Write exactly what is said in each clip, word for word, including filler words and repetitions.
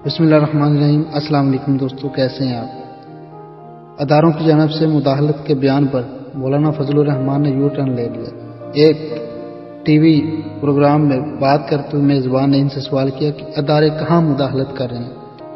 بسم اللہ الرحمن الرحیم۔ السلام علیکم دوستو، کیسے ہیں آپ؟ اداروں کی جانب سے مداخلت کے بیان پر مولانا فضل الرحمان نے یو ٹرن لے لیا۔ ایک ٹی وی پروگرام میں بات کرتے ہوئے میزبان نے ان سے سوال کیا کہ ادارے کہاں مداخلت کر رہے ہیں۔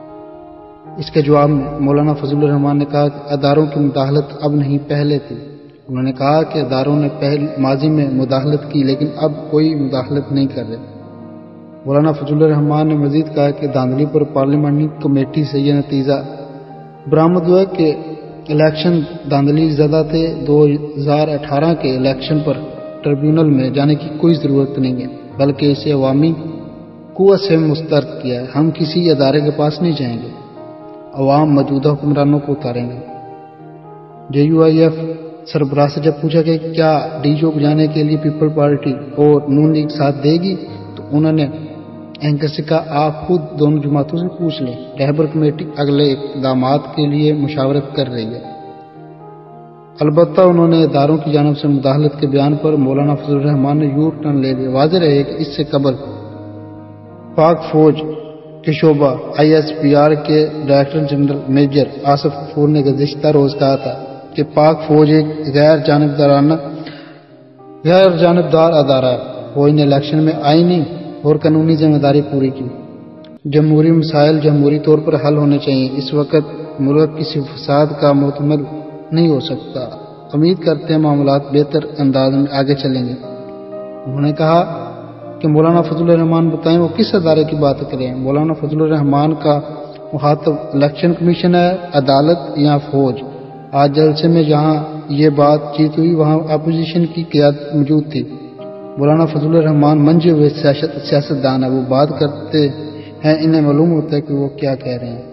اس کے جواب میں مولانا فضل الرحمان نے کہا کہ اداروں کی مداخلت اب نہیں، پہلے تھی۔ انہوں نے کہا کہ اداروں نے پہل ماضی میں مداخلت کی لیکن اب کوئی مداخلت نہیں کر رہے۔ مولانا فضل الرحمان نے مزید کہا کہ دھاندلی پر پارلیمانی کمیٹی سے یہ نتیجہ برآمد ہوا کہ الیکشن دھاندلی زدہ تھے۔ دو ہزار اٹھارہ کے الیکشن پر ٹریبیونل میں جانے کی کوئی ضرورت نہیں ہے، بلکہ اسے عوامی قوت سے مسترد کیا ہے۔ ہم کسی ادارے کے پاس نہیں جائیں گے، عوام موجودہ حکمرانوں کو اتاریں گے۔ جے یو آئی ایف سربراہ سے جب پوچھا کہ کیا ڈی جو جانے کے لیے پیپل پارٹی اور نون لیگ ساتھ دے گی تو انہوں نے اینکر سے کہا آپ خود دونوں جماعتوں سے پوچھ لیں، رہبر کمیٹی اگلے اقدامات کے لیے مشاورت کر رہی ہے۔ البتہ انہوں نے اداروں کی جانب سے مداخلت کے بیان پر مولانا فضل الرحمان نے یو ٹرن لے لیا۔ واضح رہے کہ اس سے قبل پاک فوج کے شعبہ آئی ایس پی آر کے director general major Asif Ghafoor نے گزشتہ روز کہا تھا کہ پاک فوج ایک غیر جانبدارانہ غیر جانبدار ادارہ ہے۔ فوج نے الیکشن میں آئینی اور قانونی ذمہ داری پوری کی۔ جمہوری مسائل جمہوری طور پر حل ہونے چاہیے۔ اس وقت ملک کسی فساد کا محتمل نہیں ہو سکتا۔ امید کرتے ہیں معاملات بہتر انداز میں آگے چلیں گے۔ انہوں نے کہا کہ مولانا فضل الرحمان بتائیں وہ کس ادارے کی بات کریں۔ مولانا فضل الرحمان کا مخاطب الیکشن کمیشن ہے، عدالت یا فوج؟ آج جلسے میں جہاں یہ بات چیت ہوئی وہاں اپوزیشن کی قیادت موجود تھی۔ مولانا فضل الرحمان منجے ہوئے سیاست دان ہے، وہ بات کرتے ہیں انہیں معلوم ہوتا ہے کہ وہ کیا کہہ رہے ہیں۔